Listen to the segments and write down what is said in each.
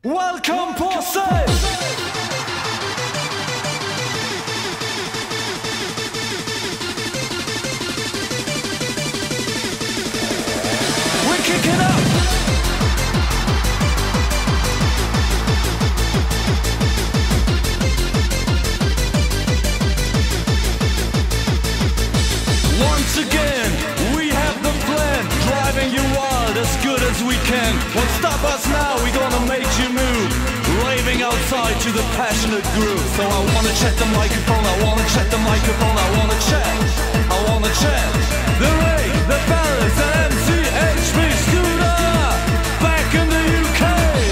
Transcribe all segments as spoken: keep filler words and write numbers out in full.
Welcome, Posse! We're kicking up! Once again, we have the plan, driving you wild as good as we can. Won't stop us now, we're gonna make you move, raving outside to the passionate groove. So I wanna check the microphone, I wanna check the microphone, I wanna check, I wanna check the Ray, the Palace, and M C H P Scooter, back in the U K.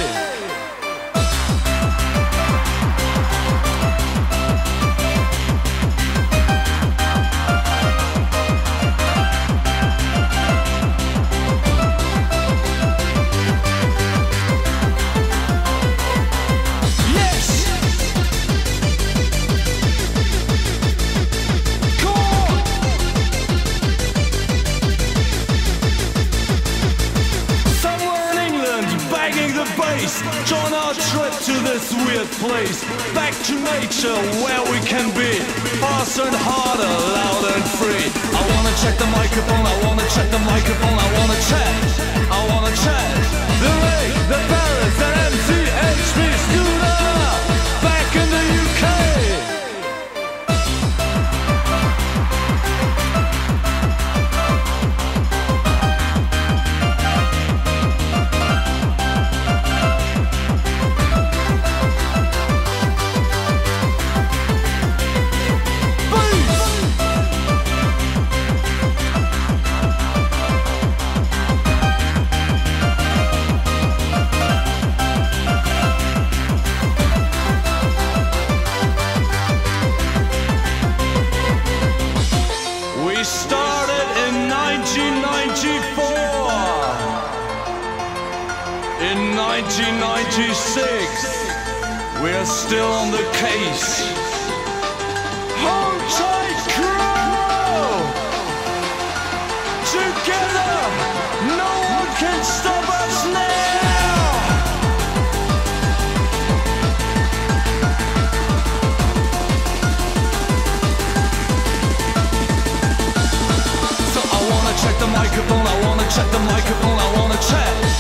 Join our trip to this weird place, back to nature where we can be faster and harder, loud and free. I wanna check the microphone, I wanna check the microphone, I wanna check, I wanna check the Ray, the Palace, and M C H P Scooter, back in the U K. Started in nineteen ninety-four. In nineteen ninety-six, we're still on the case. Hold tight, crew! Together, no one can stop us now! Check the microphone, I wanna check the microphone, I wanna check